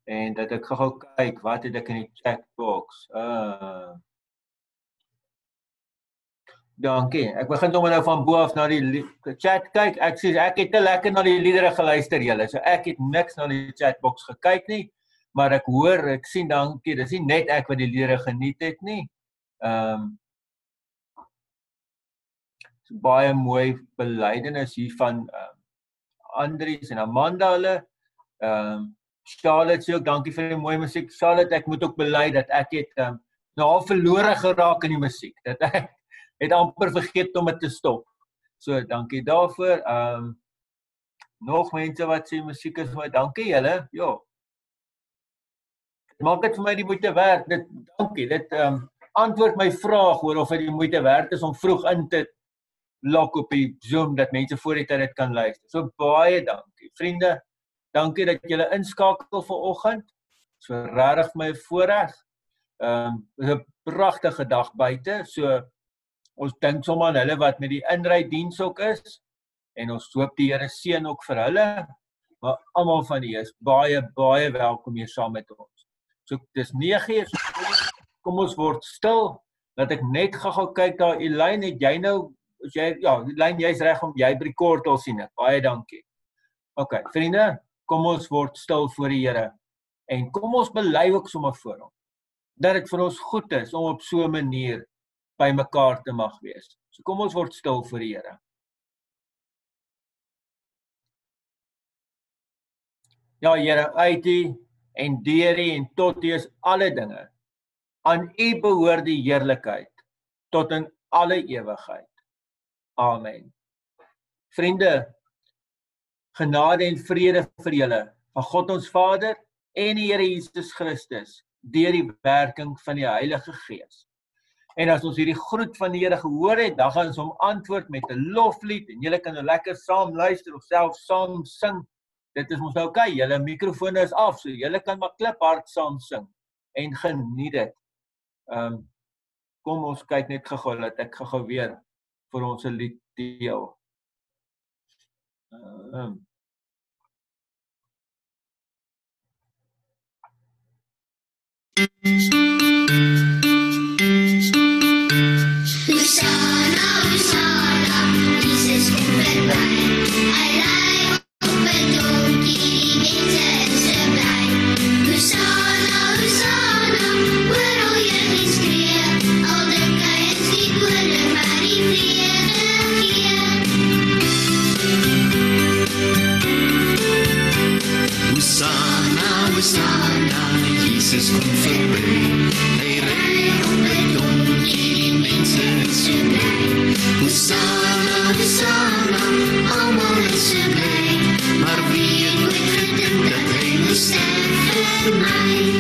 En dat ek gou kyk, wat het ek in die chatbox? Dankie. Ek begin nou van bo af na die chat kyk. Ek sê ek het te lekker na die liedere geluister julle. So ek het niks na die chatbox gekyk nie, maar ek hoor, ek sien dankie. Dis nie net ek wat die liedere geniet het nie. So baie mooi belydenis hier van Andries en Amanda hulle. Charlotte sê ook dankie vir die mooi musiek. Charlotte, ek moet ook bely dat ek het al verlore geraak in die musiek. Dat ek het amper vergeet om dit te stop. So, dankie daarvoor. Nog mense wat sê musiek is mooi. Dankie julle. Ja. Maak dit vir my die moeite werd. Dankie. Dit antwoord my vraag oor of dit die moeite werd is om vroeg in te lok op die Zoom dat mense voor die tyd dit kan luister. So baie dankie. Vriende, dankie dat julle inskakel vanoggend. So regtig my voorreg. Dis 'n pragtige dag buite. So ons dink sommer aan hulle wat met die inrydiens ook is. En ons hoop die Here seën ook vir hulle. Maar almal van die is baie welkom hier saam met ons. So dis 9:00. Kom ons word stil. Dat ek net gou kyk daar. Elaine, het jy nou Elaine, jy's reg om jy by die kortel sien ek. Baie dankie. OK, vriende, kom ons word stil voor die Here. En kom ons bely ook sommer voor hom. Dat dit vir ons goed is om op so 'n manier by mekaar te mag wees. So kom ons word stil voor die Here. Ja, Here, uit U en deur U en tot U is alle dinge. Aan U behoort die heerlikheid tot in alle ewigheid. Amen. Vriende, genade en vrede vir julle van God ons Vader en die Here Jesus Christus deur die werking van die Heilige Gees. En as ons hierdie groet van die Here gehoor het, dan gaan ons hom antwoord met 'n loflied en julle kan nou lekker saam luister of self saam sing. Dit is ons nou OK, julle mikrofone is af, so julle kan maar kliphard saam sing en geniet dit. Kom ons kyk net gou dat ek gou weer vir ons 'n lied deel. Jesus kom verby. Hy ry op 'n donkie, die mense is so bly. Hosanna, Hosanna, almal is so bly. Maar wie het ooit gedink dat hy moes sterf vir my?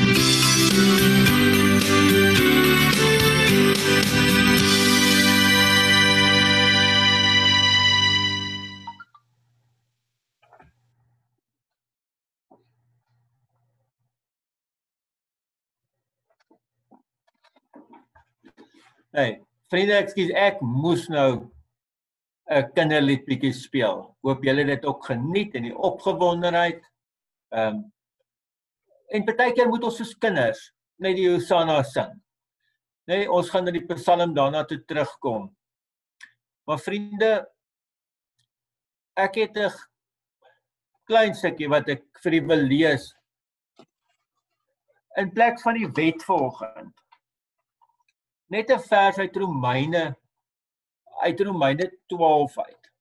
Hey, vriende, ekskuus, ek moes nou 'n kinderliedjie speel. Hoop julle dit ook geniet en die opgewondenheid. En partykeer moet ons soos kinders net die Hosanna sing. Nee, ons gaan na die Psalm daarna toe terugkom. Maar vriende, ek het 'n klein stukkie wat ek vir u wil lees. In plek van die wet vanoggend. Net 'n vers uit Romeine 12 uit.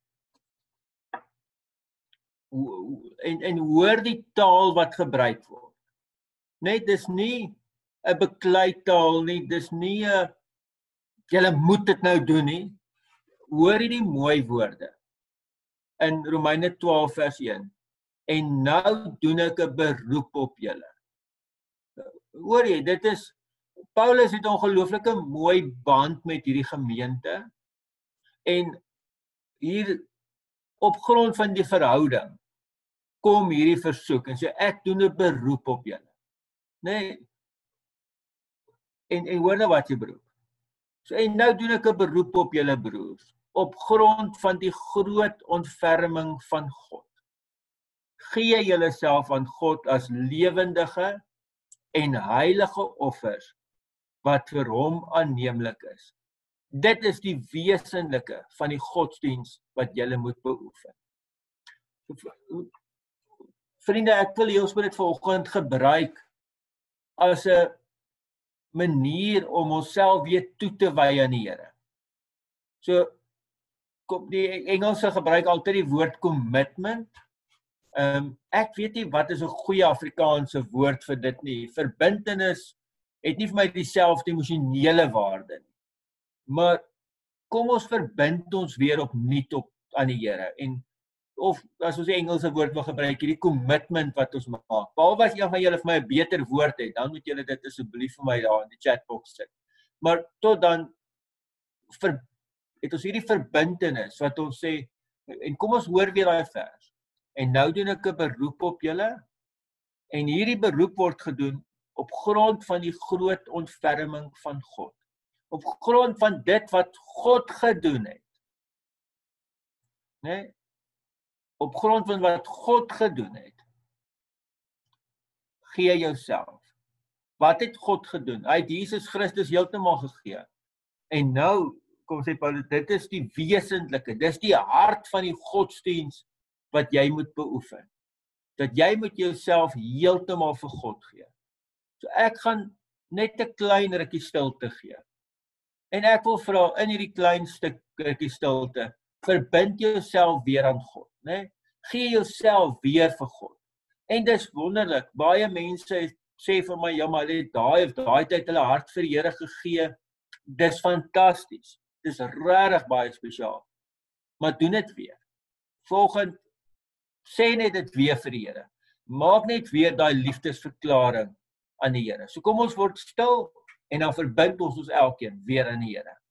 En hoor die taal wat gebruik word. Net dis nie 'n beklei taal nie, dis nie 'n julle moet dit nou doen nie. Hoor hierdie mooi woorde. In Romeine 12 vers 1. En nou doen ek 'n beroep op julle. Hoor jy, dit is Paulus het 'n ongelooflike mooi band met hierdie gemeente en hier op grond van die verhouding kom hierdie versoek en sê ek doen 'n beroep op julle. Nee. En hoor nou wat jy beroep. So en nou doen ek 'n beroep op julle broers op grond van die groot ontferming van God. gee julleself aan God as lewendige en heilige offers wat vir hom aanneemlik is. Dit is die wesenlike van die godsdiens wat julle moet beoefen. Vriende, ek wil ons moet dit vanoggend gebruik as 'n manier om onsself weer toe te wy aan die Here. So, die Engelse gebruik altyd die woord commitment. Ek weet nie wat is 'n goeie Afrikaanse woord vir dit nie. Verbintenis het nie vir my dieselfde emosionele waarde nie. Maar kom ons verbind ons weer opnuut aan die Here en of as ons die Engelse woord wil gebruik, hierdie commitment wat ons maak. Behalwe as een van julle vir my 'n beter woord het, dan moet julle dit asseblief vir my daar in die chatbox sit. Maar tot dan het ons hierdie verbintenis wat ons sê, en kom ons hoor weer daai vers. En nou doen ek 'n beroep op julle, en hierdie beroep word gedoen op grond van die groot ontferming van God. Op grond van dit wat God gedoen het. Nee? Op grond van wat God gedoen het. Gee jouself. Wat het God gedoen? Hy het Jesus Christus heeltemal gegee. En nou, kom sê Paulus, dit is die wesentlike, dis die hart van die godsdiens wat jy moet beoefen. Dat jy moet jouself heeltemal vir God gee. So ek gaan net 'n klein rukkie stilte gee. En ek wil vra in hierdie klein stuk rukkie stilte, verbind jouself weer aan God, né? Gee jouself weer vir God. En dis wonderlik, baie mense sê vir my, ja, maar hulle het daai tyd hulle hart vir die Here gegee. Dis fantasties. Dis regtig baie spesiaal. Maar doen dit weer. Volgende, sê net dit weer vir die Here. Maak net weer daai liefdesverklaring aan die Here. So kom ons word stil en dan verbind ons elkeen weer aan die Here.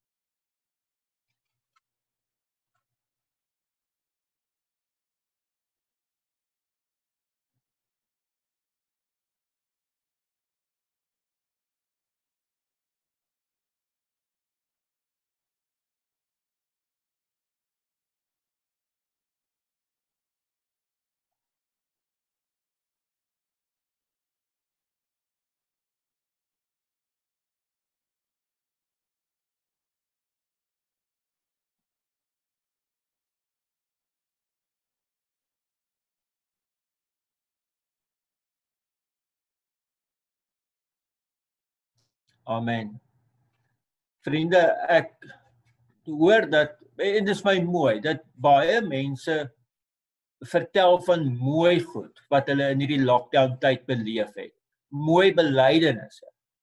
Amen. Vriende, ek hoor dat, en dit is my mooi, dat baie mense vertel van mooi goed, wat hulle in hierdie lockdown tyd beleef het. Mooi belydenisse.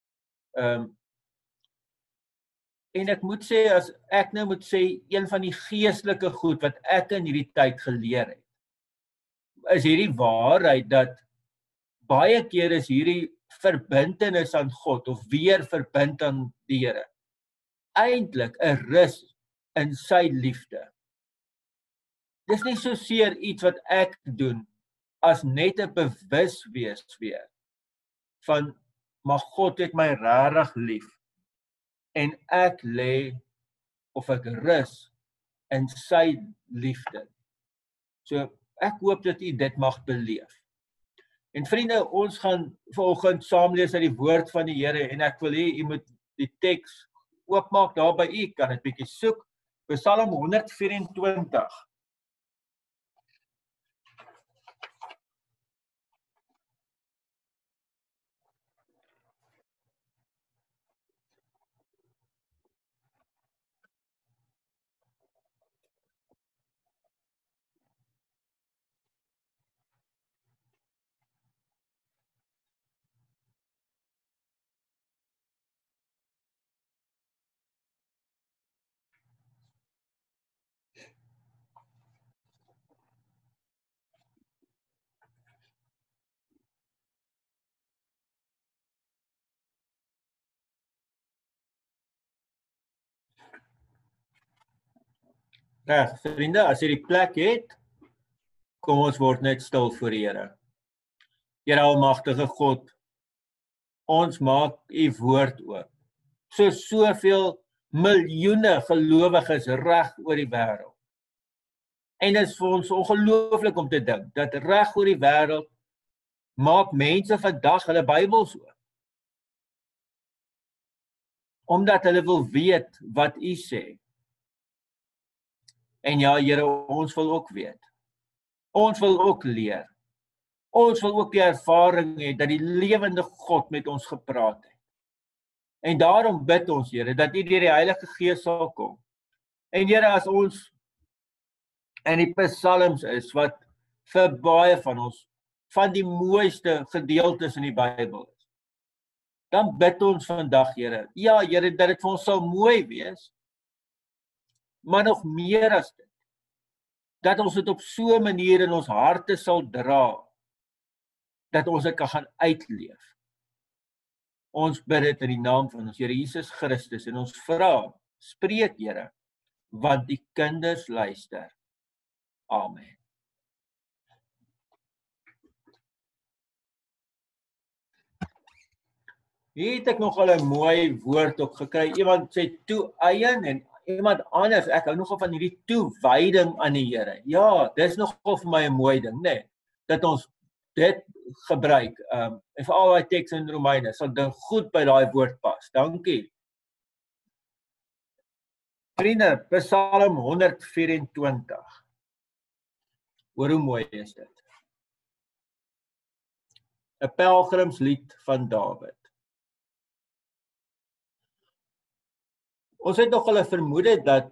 En ek moet sê, as ek nou moet sê, een van die geestelike goed wat ek in hierdie tyd geleer het, is hierdie waarheid dat baie keer is hierdie verbintenis aan God, of weer verbind aan die Here, eintlik 'n rus in sy liefde. Dis nie so seer iets wat ek doen, as net 'n bewus wees weer, van, maar God het my regtig lief, en ek lê, of ek rus, in sy liefde. So, ek hoop dat u dit mag beleef. En vriende, ons gaan vanoggend saam lees uit die woord van die Here, en ek wil hê, u moet die teks oopmaak daar by u, kan dit bietjie soek, Psalm 124. Reg, vriende, as jy die plek het, kom ons word net stil voor die Here. Here almagtige God, ons maak u woord oop. Soveel miljoene gelowiges reg oor die wêreld. En dit is vir ons ongelooflik om te dink, dat reg oor die wêreld maak mense vandag hulle Bybels oop. Omdat hulle wil weet wat U sê. En ja, Here, ons wil ook weet. Ons wil ook leer. Ons wil ook die ervaring hê dat die lewende God met ons gepraat het. En daarom bid ons, Here, dat U deur die Heilige Gees sal kom. En Here, as ons in die psalms is, wat vir baie van ons, van die mooiste gedeeltes in die Bybel is, dan bid ons vandag, Here, ja, Here, dat dit vir ons sal mooi wees, maar nog meer as dit, dat ons dit op so 'n manier in ons harte sal dra, dat ons dit kan gaan uitleef. Ons bid dit in die naam van ons Here Jesus Christus en ons vra, spreek, Here, want die kinders luister. Amen. Hier het ek nogal 'n mooi woord ook gekry. Iemand sê toe-eien en iemand anders, ek hou nogal van hierdie toewyding aan die Here. Ja, dis nogal vir my 'n mooi ding, né? Dat ons dit gebruik. En vir al daai teks in Romeine, sal ding goed by daai woord pas. Dankie. Vriende, Psalm 124. Hoor hoe mooi is dit. 'n pelgrimslied van Dawid. Ons het nog al 'n vermoede dat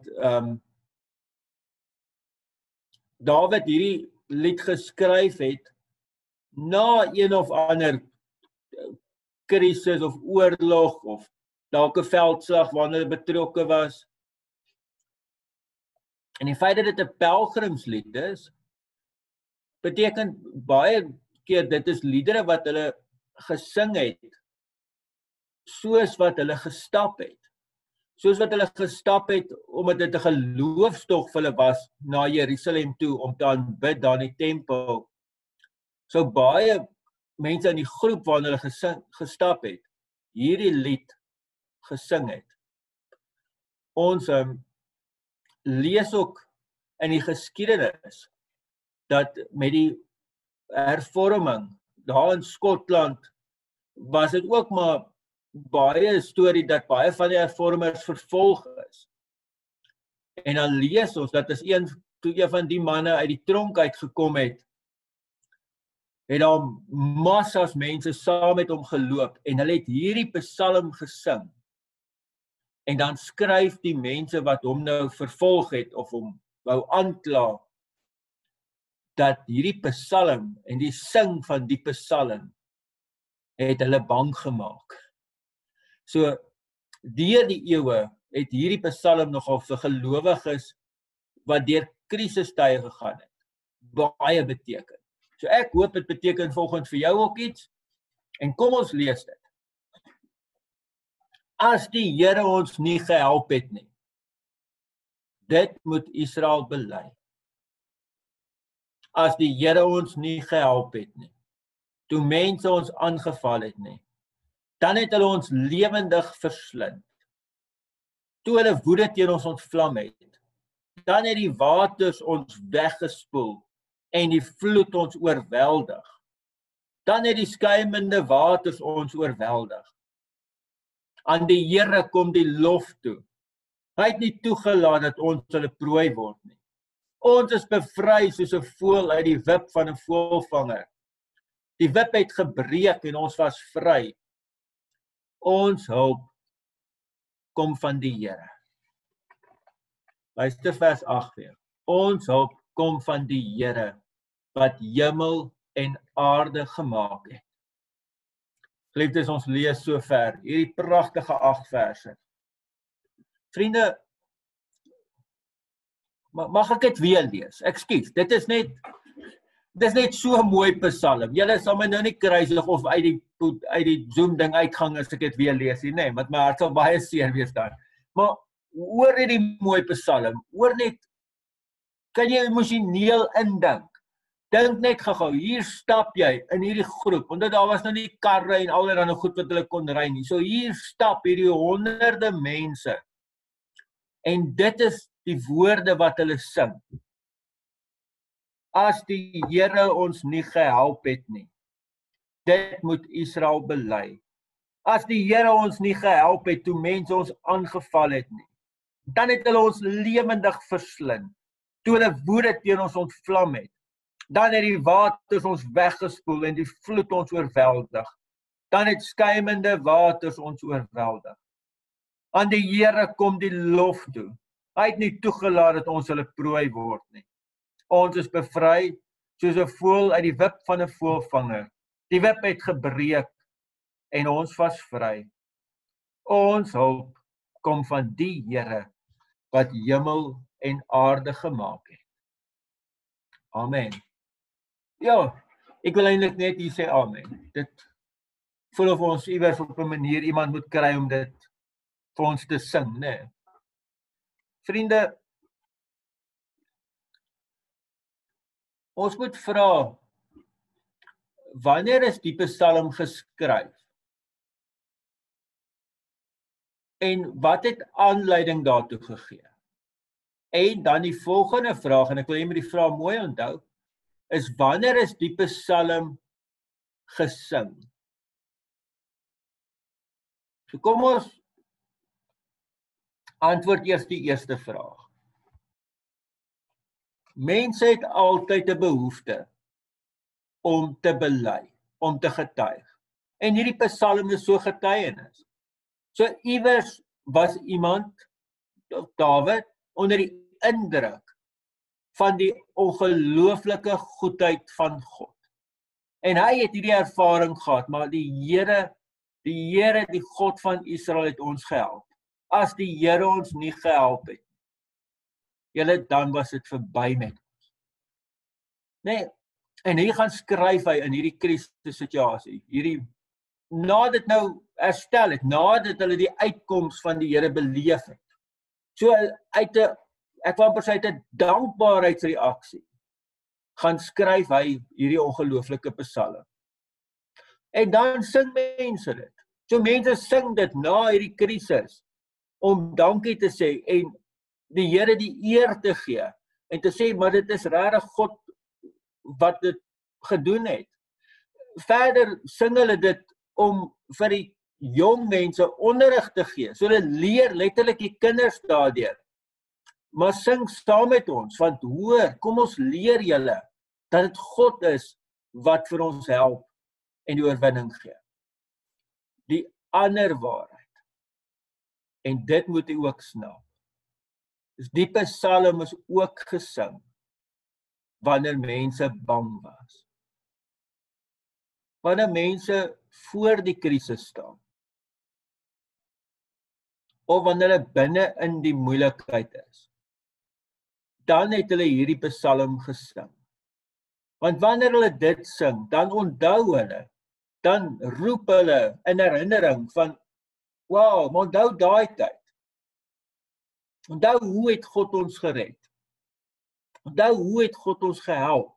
Dawid hierdie lied geskryf het na een of ander krisis of oorlog of dalk 'n veldslag waarna hy betrokke was. En die feit dat dit 'n pelgrimslied is, beteken baie keer dit is liedere wat hulle gesing het, soos wat hulle gestap het. Soos wat hulle gestap het, omdat dit 'n geloofstog vir hulle was na Jerusalem toe, om te aanbid daar in die tempel. So baie mense in die groep waarin hulle gestap het, hierdie lied gesing het. Ons lees ook in die geskiedenis, dat met die hervorming, daar in Skotland, was dit ook maar baie storie dat baie van die hervormers vervolg is. En dan lees ons dat as toe een van die manne uit die tronk uitgekom het daar massas mense saam met hom geloop en hulle het hierdie psalm gesing. En dan skryf die mense wat hom nou vervolg het of hom wou aankla, dat hierdie psalm en die sing van die psalm het hulle bang gemaak. So, deur die eeue het hierdie psalm nogal vir gelowiges wat deur krisistye gegaan het, baie beteken. So ek hoop dit beteken volgens vir jou ook iets, en kom ons lees dit. As die Here ons nie gehelp het nie, dit moet Israel bely. As die Here ons nie gehelp het nie, toe mense ons aangeval het nie, dan het hulle ons lewendig verslind. Toe hulle woede teen ons ontvlam het, dan het die waters ons weggespoel en die vloed ons oorweldig. Dan het die skuimende waters ons oorweldig. Aan die Here kom die lof toe. Hy het nie toegelaat dat ons hulle prooi word nie. Ons is bevry soos 'n voël uit die wip van 'n voëlvanger. Die wip het gebreek en ons was vry. Ons hulp kom van die Here. Luister vers 8 weer. Ons hulp kom van die Here, wat hemel en aarde gemaak het. Geliefdes, ons lees so ver, hierdie pragtige 8 verse. Vriende, mag ek dit weer lees? Ekskuus, dit is net so 'n mooi psalm. Julle sal my nou nie kruisig of uit die Zoom ding uitgang as ek dit weer lees nie, nee, want my hart sal baie seer wees dan. Maar hoor net die mooi psalm, hoor net, kan jy emosioneel indink. Dink net gou, hier stap jy in hierdie groep, want daar was nou nie karre en allerlei goed wat hulle kon ry nie. So hier stap hierdie honderde mense. En dit is die woorde wat hulle sing. as die Here ons nie gehelp het nie. Dit moet Israel bely. As die Here ons nie gehelp het toe mense ons aangeval het nie, dan het hulle ons lewendig verslind. Toe hulle woede teen ons ontvlam het, dan het die waters ons weggespoel en die vloed ons oorweldig. Dan het skuimende waters ons oorweldig. Aan die Here kom die lof toe. Hy het nie toegelaat dat ons hulle prooi word nie. Ons is bevry soos 'n voël uit die wip van 'n voëlvanger. Die wip het gebreek en ons was vry. Ons hulp kom van die Here wat hemel en aarde gemaak het. Amen. Ja, ek wil eintlik net hier sê amen. Dit voel of ons iewers op 'n manier iemand moet kry om dit vir ons te sing, né? Vriende, ons moet vra, wanneer is die Psalm geskryf? En wat het aanleiding daartoe gegee? En dan die volgende vraag, en ek wil jy met die vraag mooi onthou, is wanneer is die Psalm gesing? So kom ons antwoord eers die eerste vraag. Mense het altyd 'n behoefte om te bely, om te getuig. En hierdie Psalm is so getuienis. So iewers was iemand, Dawid, onder die indruk van die ongelooflike goedheid van God. En hy het hierdie ervaring gehad, maar die Here, die God van Israel het ons gehelp. As die Here ons nie gehelp het, dan was dit verby met ons. Nee, en hier gaan skryf hy in hierdie krisissituasie, nadat nou herstel het, nadat hulle die uitkoms van die Here beleef het. So ek wil amper sê uit 'n dankbaarheidsreaksie gaan skryf hy hierdie ongelooflike Psalm. En dan sing mense dit. So mense sing dit na hierdie krisis om dankie te sê en die Here die eer te gee en te sê maar dit is regtig God wat dit gedoen het. Verder sing hulle dit om vir die jong mense onderrig te gee. So hulle leer letterlik die kinders daardeur. Maar sing saam met ons, want hoor, kom ons leer julle dat dit God is wat vir ons help en die oorwinning gee. Die ander waarheid. En dit moet jy ook snap. Dus die Psalm is ook gesing wanneer mense bang was. Wanneer mense voor die krisis staan. Of wanneer hulle binne in die moeilikheid is. Dan het hulle hierdie Psalm gesing. Want wanneer hulle dit sing, dan onthou hulle, dan roep hulle in herinnering van, wow, maar onthou daai tyd. Onthou hoe het God ons gered. Onthou hoe het God ons gehelp.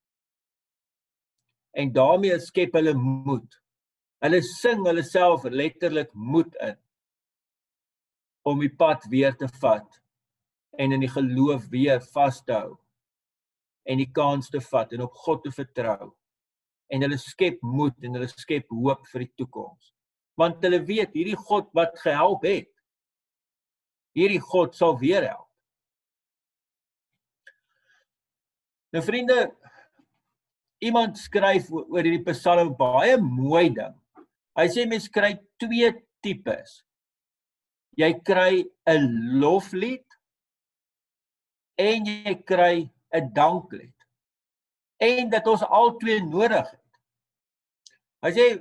En daarmee skep hulle moed. Hulle sing hulle self letterlik moed in, om die pad weer te vat, en in die geloof weer vas te hou, en die kans te vat, en op God te vertrou. En hulle skep moed, en hulle skep hoop vir die toekoms. Want hulle weet, hierdie God wat gehelp het, hierdie God sal weer help. Nou vriende, iemand skryf oor hierdie Psalm baie mooi ding. Hy sê mens kry twee tipes. Jy kry 'n loflied en jy kry 'n danklied. En dat ons al twee nodig het. Hy sê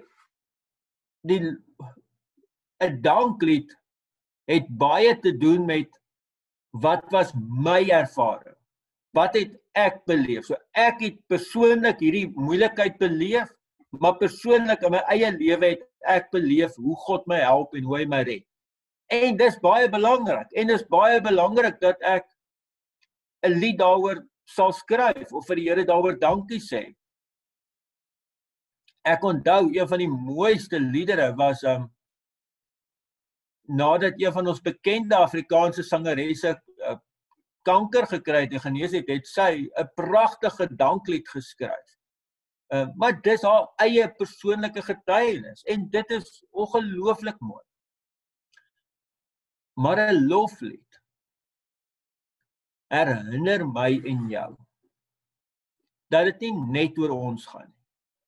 'n danklied het baie te doen met wat was my ervaring? Wat het ek beleef? So ek het persoonlik hierdie moeilikheid beleef, maar persoonlik in my eie lewe het ek beleef hoe God my help en hoe hy my red. En dis baie belangrik. En dis baie belangrik dat ek 'n lied daaroor sal skryf of vir die Here daaroor dankie sê. Ek onthou een van die mooiste liedere was nadat een van ons bekende Afrikaanse sangeresse kanker gekry het en genees het, het sy 'n pragtige danklied geskryf. Maar dis haar eie persoonlike getuienis en dit is ongelooflik mooi. Maar 'n loflied herinner my en jou dat dit nie net oor ons gaan nie.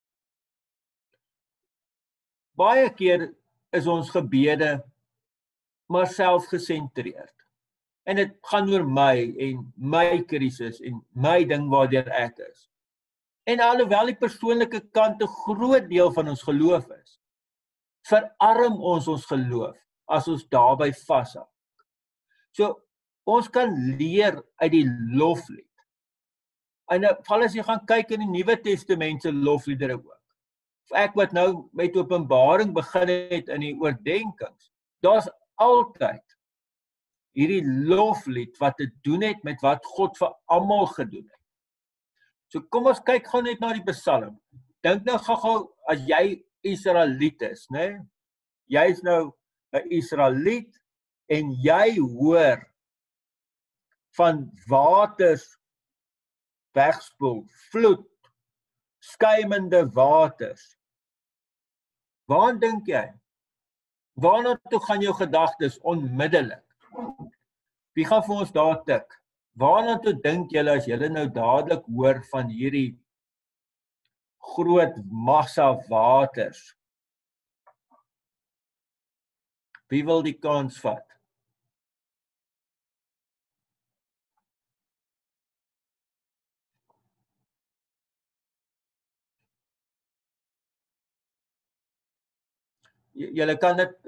Baie keer is ons gebede maar selfgesentreerd. En dit gaan oor my en my krisis en my ding waardeur ek is. En alhoewel die persoonlike kant 'n groot deel van ons geloof is, verarm ons geloof as ons daarby vashou. So, ons kan leer uit die loflied. En val as jy gaan kyk in die Nuwe Testament se lofliedere ook. Ek wat nou met Openbaring begin het in die oordenkings, daar's altyd hierdie loflied wat te doen het met wat God vir almal gedoen het. So kom ons kyk gou net na die Psalm. Dink nou gou as jy Israeliet is, né? Jy is nou 'n Israeliet en jy hoor van waters wegspoel, vloed, skuimende waters. Waar dink jy? Waarna toe gaan jou gedagtes onmiddellik? Wie gaan vir ons daar tik? Waarna toe dink julle as julle nou dadelik hoor van hierdie groot massa waters? Wie wil die kans vat? Julle kan dit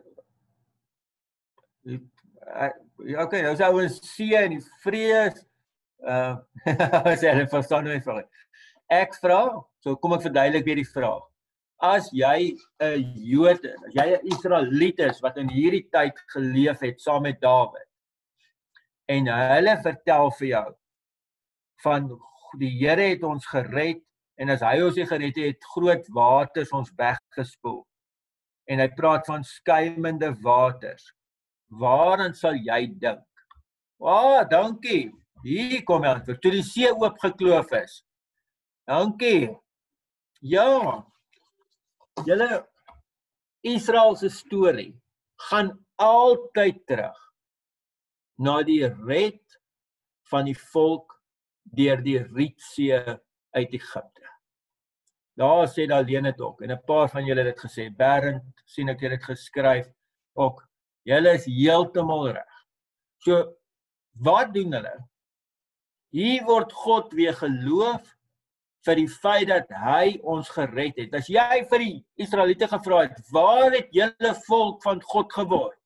okay, nou is ouens see en die vrees as jy verstaan my vraag. Ek vra, so kom ek verduidelik weer die vraag. As jy 'n Jood is, as jy 'n Israeliet is wat in hierdie tyd geleef het saam met Dawid en hulle vertel vir jou van die Here het ons gered en as hy ons nie gered het, groot waters ons weggespoel. En hy praat van skuimende waters. Waaraan sal jy dink? Dankie. Hier kom die antwoord. Toe die see oopgekloof is. Dankie. Ja. Julle Israel se storie gaan altyd terug na die red van die volk deur die Rietsee uit Egipte. Daar sê daar leen dit ook. En 'n paar van julle het dit gesê. Bernd, sien ek dit geskryf ook. Julle is heeltemal reg. So, wat doen hulle? Hier word God weer geloof vir die feit dat hy ons gered het. As jy vir die Israeliete gevra het, waar het julle volk van God geword?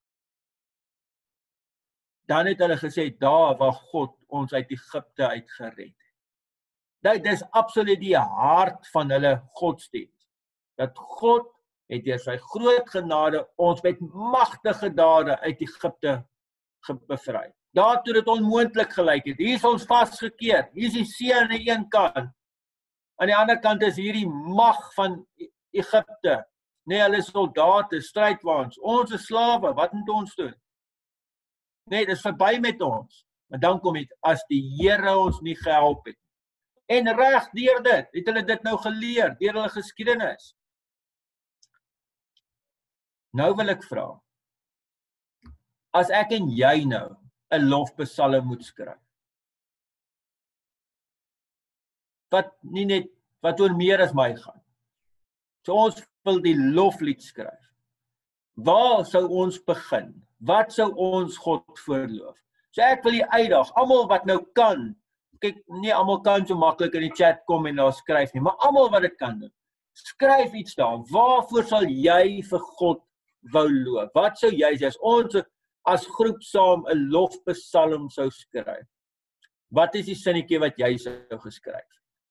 Dan het hulle gesê, daar waar God ons uit Egipte uit gered het. Dit is absoluut die hart van hulle godsdienst. Dat God het deur sy groot genade ons met magtige dade uit Egipte bevry. Daartoe dit onmoontlik gelyk het. Hier is ons vasgekeer. Hier is die see aan die een kant. Aan die ander kant is hierdie mag van Egipte. Nee, hulle soldate, strydwaans. Ons is slawe. Wat moet ons doen? Nee, dit is verby met ons. Maar dan kom dit as die Here ons nie gehelp het. En reg deur dit, het hulle dit nou geleer, deur hulle geskiedenis. Nou wil ek vra, as ek en jy nou 'n lofpsalm moet skryf, wat oor meer as my gaan. So ons wil die loflied skryf. Waar sou ons begin? Wat sou ons God voorloof? So ek wil die uitdaag, almal wat nou kan, kyk, nie almal kan so maklik in die chat kom en daar skryf nie, maar almal wat dit kan doen, skryf iets daar. Waarvoor sal jy vir God wou loof? Wat sou jy sê as ons as groep saam 'n lofpsalm sou skryf? Wat is die sinnetjie wat jy sou geskryf?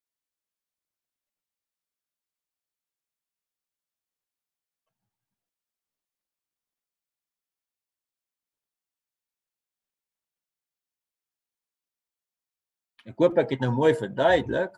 Ek hoop ek het nou mooi verduidelik.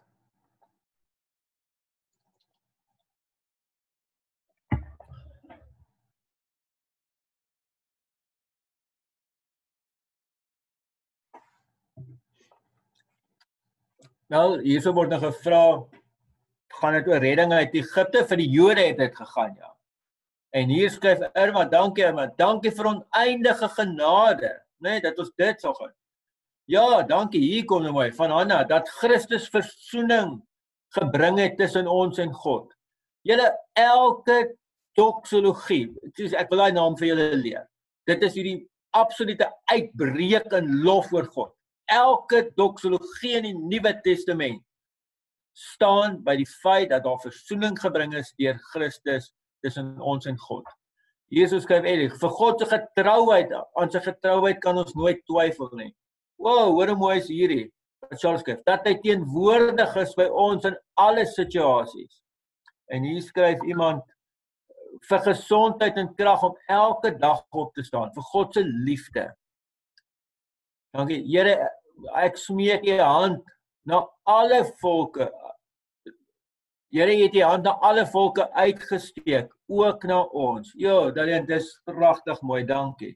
Nou, hierso word nou gevra, gaan dit oor redding uit Egipte? Vir die Jode het dit gegaan, ja. En hier skryf Irma, dankie vir oneindige genade, nee, dat ons dit sal gaan. Ja, dankie, hier kom nou mooi, van Hanna, dat Christus versoening gebring het tussen ons en God. Julle, elke doxologie, ek wil daai naam vir julle leer, dit is hierdie absolute uitbreek in lof oor God. Elke doxologie in die Nuwe Testament staan by die feit dat daar versoening gebring is deur Christus tussen ons en God. Jesus skryf eintlik, vir God se getrouheid, aan sy getrouheid kan ons nooit twyfel nie. Wow, hoor hoe mooi is hierdie, wat Charles skryf, dat hy teenwoordig is by ons in alle situasies. En hier skryf iemand, vir gesondheid en krag om elke dag op te staan, vir God se liefde. Dankie, Here, ek smeek u hand na alle volke. Here, jy het die hand na alle volke uitgesteek, ook na ons. Jo, dit is pragtig mooi, dankie.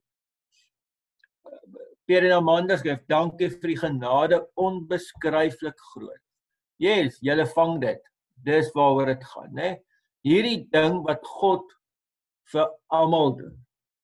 Pierre en Amanda skryf, dankie vir die genade, onbeskryflik groot. Yes, julle vang dit. Dis waaroor dit gaan, né? Hierdie ding wat God vir almal doen.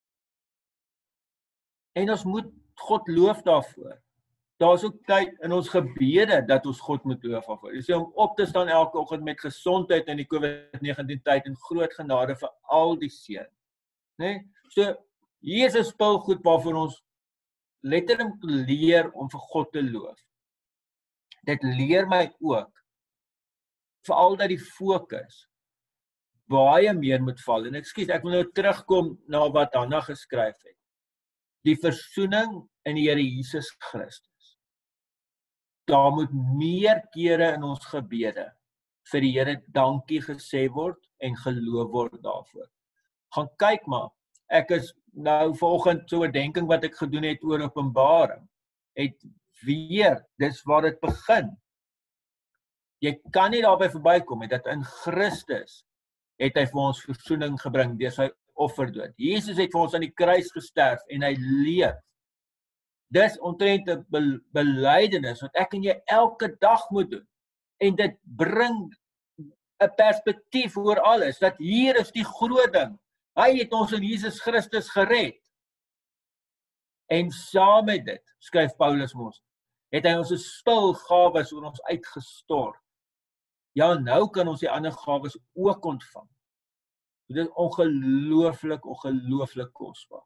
En ons moet God loof daarvoor. Daar's ook tyd in ons gebede dat ons God moet loof daarvoor. Dis om op te staan elke oggend met gesondheid in die COVID-19 tyd en groot genade vir al die seën. Né? So hier is 'n spulgoed waarvoor ons letterlik leer om vir God te loof. Dit leer my ook veral dat die fokus baie meer moet val. En ek wil nou terugkom na wat Hanna geskryf het. Die versoening in die Here Jesus Christus. Daar moet meer kere in ons gebede vir die Here dankie gesê word en geloof word daarvoor. Gaan kyk maar, ek is nou vanoggend so 'n denking wat ek gedoen het oor Openbaring. Het weer, dis waar dit begin. Jy kan nie daarby verbykom dat in Christus het hy vir ons versoening gebring deur sy offerdood. Jesus het vir ons aan die kruis gesterf en hy leef. Dis omtrent 'n belydenis wat ek en jy elke dag moet doen. En dit bring 'n perspektief oor alles, dat hier is die groot ding. Hy het ons in Jesus Christus gered. En saam met dit, skryf Paulus ons, het hy ons 'n spul gawes oor ons uitgestort. Ja, nou kan ons die ander gawes ook ontvang. Dit is ongelooflik kosbaar.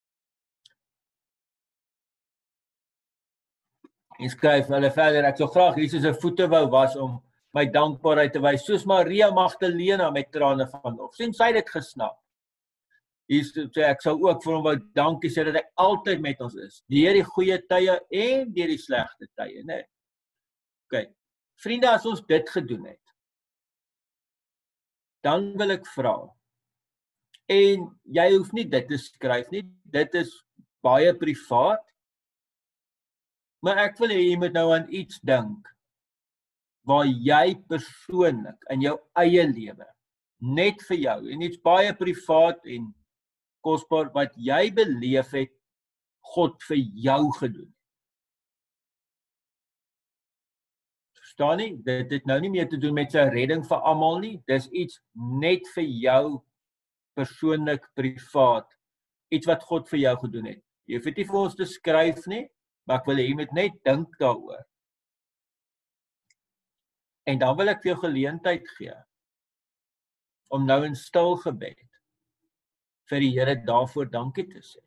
En skryf hulle verder, ek sou graag Jesus se voete wou was om my dankbaarheid te wys, soos Maria Magdalena met trane van lof. Sien sy dit gesnap. Ek sou ook vir hom wou dankie sê dat hy altyd met ons is, deur die goeie tye en deur die slegte tye, né? OK. Vriende, as ons dit gedoen het, dan wil ek vra, en jy hoef nie dit te skryf nie, dit is baie privaat, maar ek wil hê jy moet nou aan iets dink, waar jy persoonlik in jou eie lewe, net vir jou, en iets baie privaat en kosbaar, wat jy beleef het, God vir jou gedoen. Verstaan nie? Dit het nou nie meer te doen met sy redding vir almal nie, dis iets net vir jou, persoonlik, privaat, iets wat God vir jou gedoen het. Jy hoef dit nie vir ons te skryf nie, maar ek wil hê jy moet net dink daaroor. En dan wil ek vir jou geleentheid gee, om nou in stil gebed, vir die Here daarvoor dankie te sê.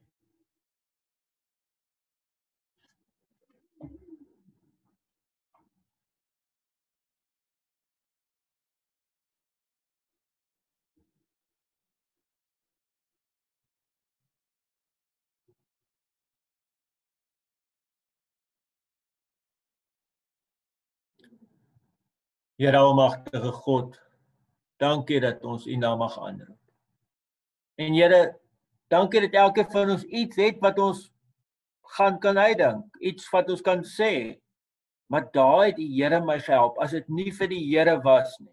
Here almagtige God, dankie dat ons U naam mag aanroep. En Here, dankie dat elke van ons iets het wat ons kan uitdink, iets wat ons kan sê, maar daar het die Here my gehelp, as dit nie vir die Here was nie.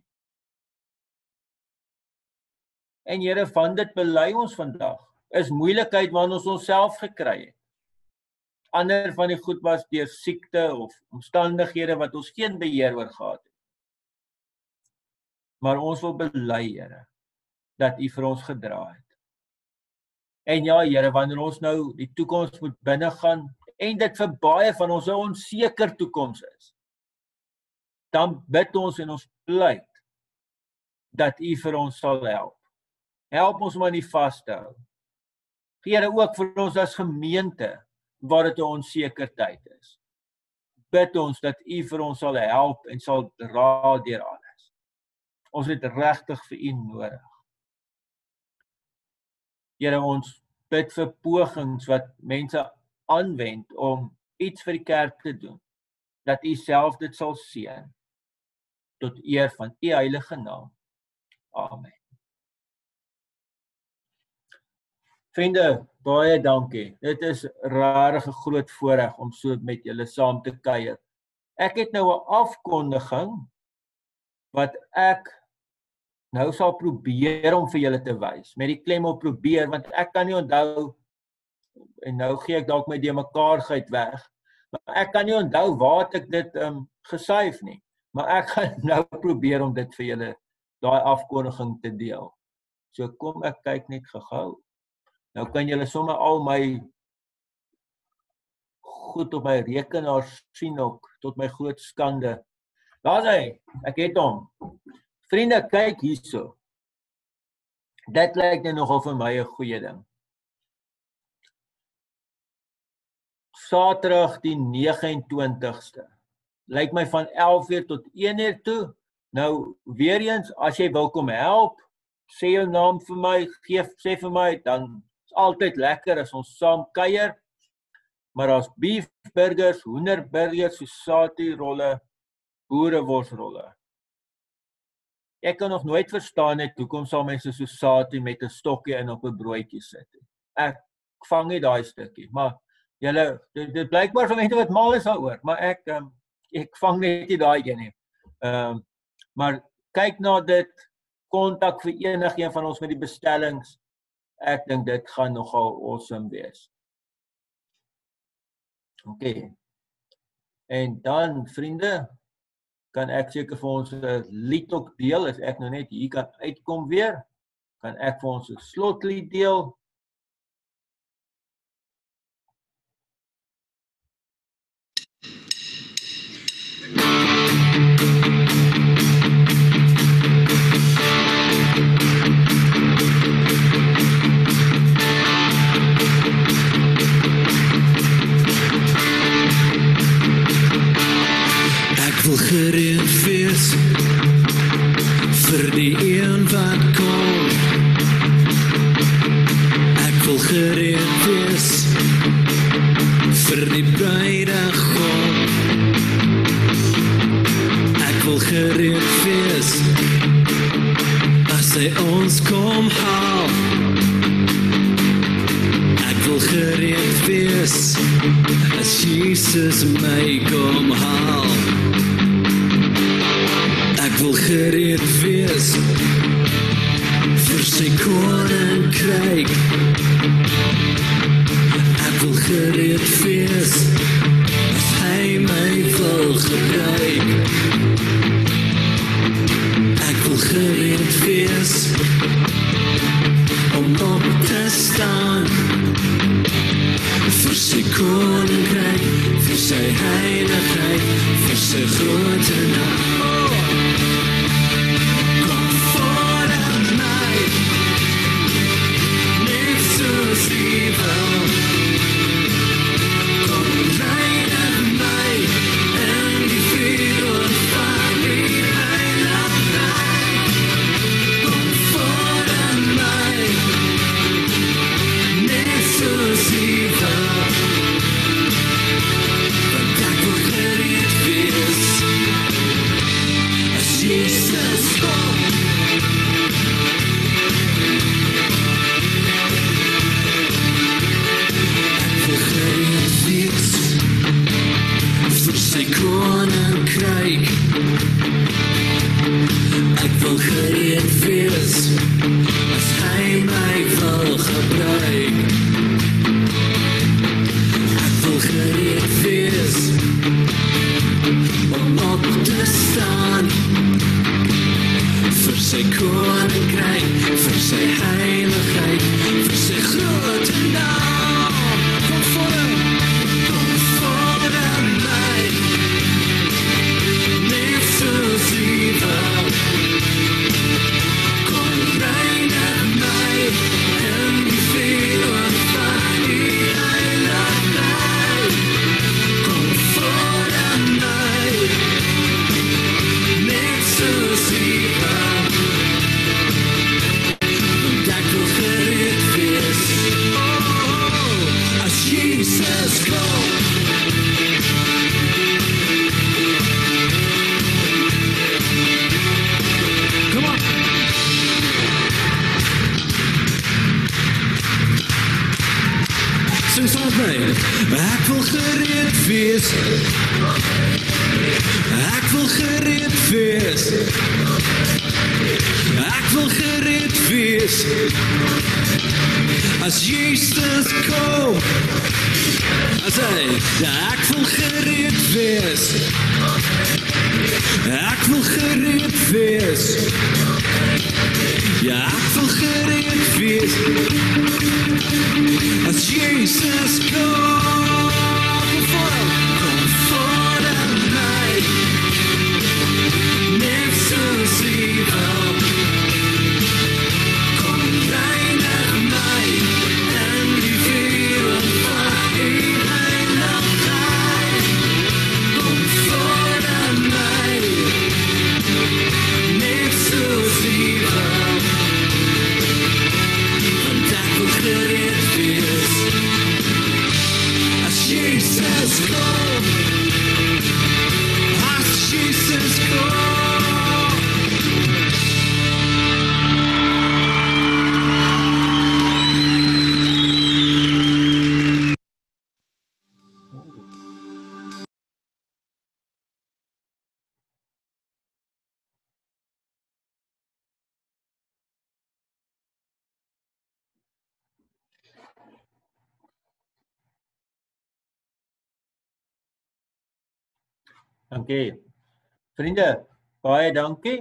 En Here, van dit bely ons vandag, is moeilikheid waarin ons onsself gekry het. ander van die goed was deur siekte of omstandighede wat ons geen beheer oor gehad het. Maar ons wil bely, Here, dat U vir ons gedra het. En ja, Here, wanneer ons nou die toekoms moet binnegaan, en dit vir baie van ons 'n onseker toekoms is, dan bid ons en ons pleit dat U vir ons sal help. Help ons om aan U vas te hou. Here, ook vir ons as gemeente, waar dit 'n onseker tyd is. Bid ons dat U vir ons sal help en sal dra deur alles. Ons het regtig vir U nodig. Here, ons bid vir pogings wat mense aanwend om iets vir die kerk te doen, dat U self dit sal seën, tot eer van U heilige naam. Amen. Vriende, baie dankie. Dit is rarig 'n groot voorreg om so met julle saam te kuier. Ek het nou 'n afkondiging wat ek nou sal probeer om vir julle te wys, met die klem op probeer, want ek kan nie onthou, en nou gee ek dalk my de mekaarheid weg, maar ek kan nie onthou waar ek dit gesuif nie, maar ek gaan nou probeer om dit vir julle, daai afkondiging te deel. So kom ek kyk net gou. Nou kan julle sommer al my goed op my rekenaar sien ook, tot my groot skande. Daar is hy, ek het hom. Vriende, kyk hierso. Dit lyk nou nogal vir my 'n goeie ding. Saterdag die 29ste. Lyk my van 11:00 tot 1:00 toe. Nou, weer eens, as jy wil kom help, sê jou naam vir my, sê vir my, dan is altyd lekker as ons saam kuier. Maar as beefburgers, hoenderburgers, sosatie-rolle, boereworsrolle. Ek kan nog nooit verstaan het, hoekom sal mense sosatie met 'n stokkie in op 'n broodjie sit. Ek vang nie daai stukkie, maar julle, dit blykbaar vir mense wat mal is daaroor, maar ek vang net nie daai een nie. Maar kyk na dit, kontak vir enigeen van ons met die bestellings. Ek dink dit gaan nogal awesome wees. Okay. En dan, vriende, kan ek seker vir ons 'n lied ook deel, as ek nou net hier kan uitkom weer, kan ek vir ons 'n slotlied deel. Ek wil gereed wees vir die een wat kom. Ek wil gereed wees vir die bruidegom. Ek wil gereed wees as hy ons kom haal. Ek wil gereed wees as Jesus my kom haal. Ek wil gereed wees vir sy koninkryk. Ek wil gereed wees as hy my wil gebruik. Ek wil gereed wees om op te staan vir sy koninkryk, vir sy heiligheid, vir sy grote naam. Gebruik. Ek wil gereed sing saam met my. Ek wil gereed wees. Ek wil gereed wees. Ek wil gereed wees. As Jesus kom. As hy, ja, ek wil gereed wees. Ek wil gereed wees. Ja, ek wil gereed wees. As Jesus kom voor my, net soos hy wil. Kom reinig my, en die vuur van die heiligheid. Kom voor my, net soos hy wil. Want ek wil gereed wees. As Jesus kom, as Jesus kom. Dankie. Vriende, baie dankie.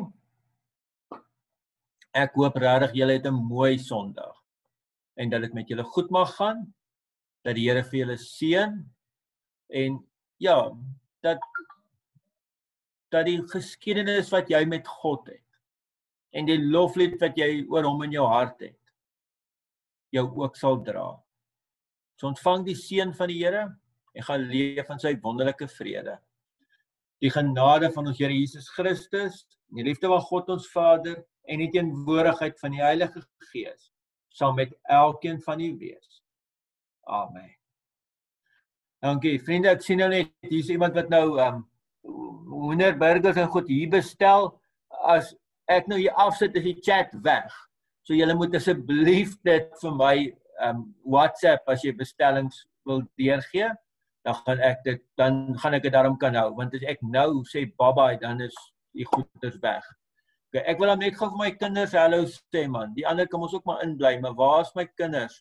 Ek hoop regtig julle het 'n mooi Sondag en dat dit met julle goed mag gaan, dat die Here vir julle seën en ja, dat die geskiedenis wat jy met God het en die loflied wat jy oor hom in jou hart het, jou ook sal dra. So ontvang die seën van die Here en gaan leef in sy wonderlike vrede. Die genade van ons Here Jesus Christus, die liefde van God ons Vader en die teenwoordigheid van die Heilige Gees sal met elkeen van u wees. Amen. Dankie. Vriende, ek sien nou net, hier is iemand wat nou hoenderburgers en goed hier bestel. As ek nou hier afsit, is die chat weg. So julle moet asseblief dit vir my WhatsApp as jy bestellings wil deurgee. Dan gaan ek dit daarom kan hou, want as ek nou sê bye-bye, dan is die goeders weg. Okay, ek wil dan net gou vir my kinders hallo sê man, die ander kan ons ook maar inbly, maar waar is my kinders?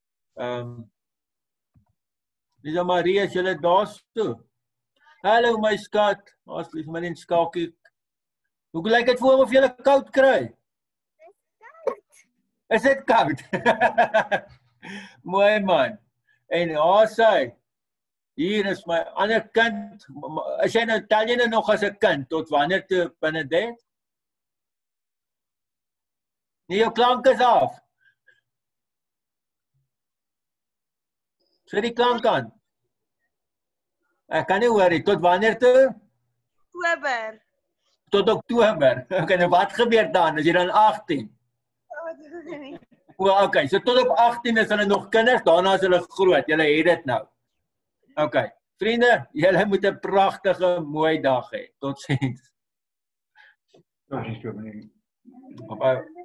Lisa Marie, is julle daar so? Hallo my skat, asseblief maar net skakie. Hoe lyk dit voor of julle koud kry? Is dit koud? Mooi man. En sy, hier is my ander kind. As jy nou, tel jy nou nog as 'n kind, tot wanneer toe binne dit? Nee, jou klank is af. Sê die klank aan. Ek kan nie hoor nie, tot wanneer toe? Oktober. Tot Oktober. Okay, nou wat gebeur dan? Is jy dan 18? Okay, so tot op 18 is hulle nog kinders, daarna is hulle groot. Julle het dit nou. Okay, vriende, julle moet 'n pragtige, mooi dag hê. Totsiens. Totsiens, dominee. Bye-bye.